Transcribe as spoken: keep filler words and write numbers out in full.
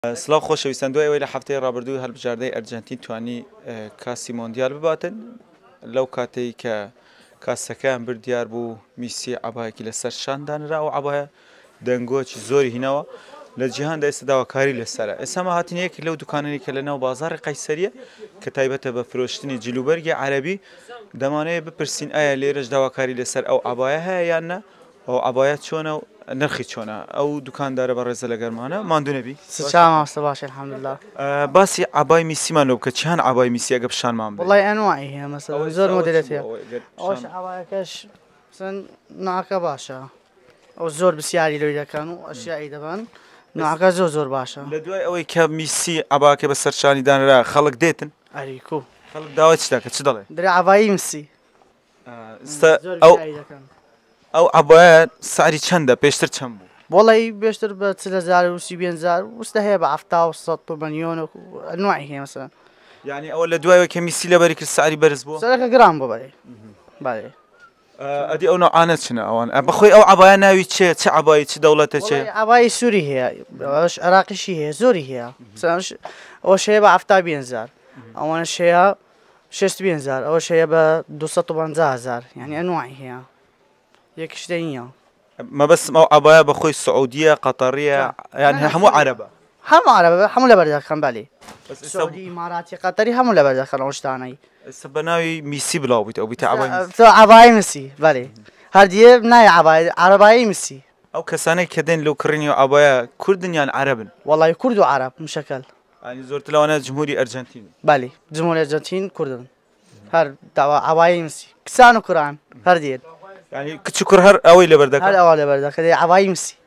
سلااو خۆشەویستان دوای ئەوەی لە هەفتەی ڕابردوو هەڵبژاردەی ئەرجەنتین توانی کاسی مۆندیال بباتن لەو کاتەی کە کاسەکەیان بردیار بوو میسی عەبایەکی لەسەر شاندانرا و عەبایە دەنگۆکی زۆری هینەوە لە جیهاندا ئێستا داواکاری لەسەرە. ئێستا ما هاتینەیەکی لەو دوکانانی کە لەناو بازاڕی قەیسەریە کە تایبەتە بە فرۆشتنی جلوبەرگی عەرەبی دەمانەوێت بپرسین ئایا لێرەش داواکاری لەسەر ئەو عەبایە هەیە یان نە، ئەو عەبایە چۆنە و نرخی چۆنە. ئەو دوکاندارە بەڕێزە لەگەڵمانە ماندوو نەبی. سلام باش الحمد لله. باسی عەبای میسیمان لەو بکە چیان عەبای میسی ئەگە پیشانمان بێت؟ والله أنواعی هەیە مثلا زۆر مۆدێلێت هەیە. ئەوەش عەبایەکەش مثلا نوعەکە باشە. ئەو زۆر بسیاری لێی دەکەن و ئەشیایی دەبن. نوعەکە زۆر زۆر باشە. لە دوای ئەوەی کە میسی عەباکە بەسەر شانی دانرا خەڵک دێتن؟ ئەریکو. خەڵک داوای چ دەکەن؟ چ دەڵێ؟ دەڵێ عەبایی میسی. ئەو ئەو عەبایە سعری چەندە؟ پێشتر چەند بوو؟ والله بيشتر ب ثلاث آلاف و سی هزار وستهي ب عفتا و صد مليون انواعي هي مثلا. يعني اول دوای که میسی لبری که سعری برز بو سعرك جرام بو بالي بالي ادي او نوعانه شنو اوان بخوي او عبايه ناوي تشي تشي عبايه تشي دولته تشي عبايه سوري هي واش عراقي شي هي سوري هي مثلا اول شيء ب عفتا بينزار اول شيء شست بينزار اول شيء ب دوصد وخمسين هزار يعني انواعي هي يك شتينيه ما بس ما عباية بخوي سعودية قطرية يعني همو عربة هم عربة هم لبرد خان بالي سعودي إماراتي قطري هم لبرد خان وشتاني السبناوي ميسي بلاو بيت أو بيت عباية تو عباية ميسي بالي هرديه ناي عباية عرباية ميسي أو كسانة كدين لو كرينيو عباية كردن يعني عربن والله كرد وعرب مشكل يعني زرت لو أنا جمهوري أرجنتين بالي جمهوري أرجنتين كردن هر دعوة عباية ميسي كسانو قرآن هرديه يعني كتشكر هر أوي لبردك هر أوي لبردك هذه عباية ميسي